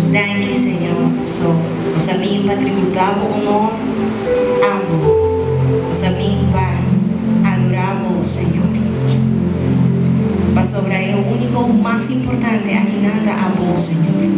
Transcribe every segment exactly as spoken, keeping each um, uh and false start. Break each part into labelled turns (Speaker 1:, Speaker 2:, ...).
Speaker 1: Danke, Senhor, so, os amigos para tributar o honor a vos, os amigos para adorar a vos, Senhor. Para sobrar é o único, o mais importante, aqui nada a vos, Senhor.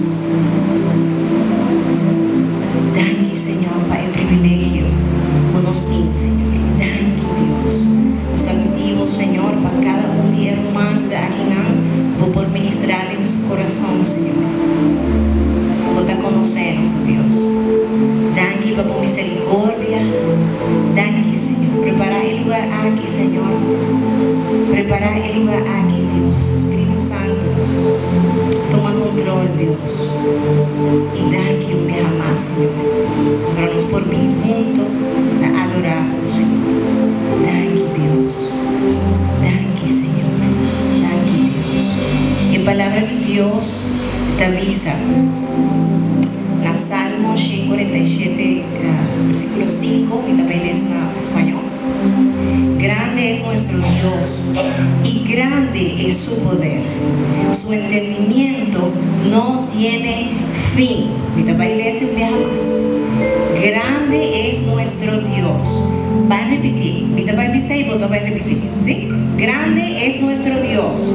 Speaker 1: Danke, Senhor, para o privilégio que nos tem, Senhor. Danke, Deus. Os pedimos, Senhor, para cada um de hermanos aqui não, por ministrar em seu coração, Senhor. Para conhecernos, oh Deus. Danke para a misericórdia. Danke, Senhor. Preparar o lugar aqui, Senhor. Preparar o lugar aqui, Deus. Espírito Santo, toma controle, Deus. E danke um dia mais, Senhor. Nós oramos por mim junto a adorar, Senhor. Danke, Deus. Danke, Senhor. Danke, Deus. E a palavra de Deus te avisa. Na Salmo cuarenta y siete, uh, versículo cinco, y también lees en español. Grande es nuestro Dios y grande es su poder. Su entendimiento no tiene fin. Y también lees en más. Grande es nuestro Dios. Va a repetir. Y también dice y vos va a repetir. ¿Sí? Grande es nuestro Dios.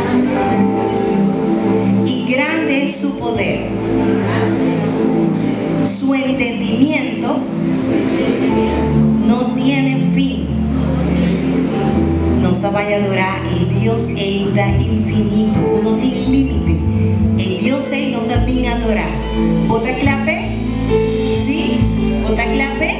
Speaker 1: Y grande es su poder. Su entendimiento no tiene fin. Nos vaya a adorar el Dios es infinito, no tiene límite. El Dios es nos va a adorar. ¿Bota clape? ¿Sí? ¿Bota clape?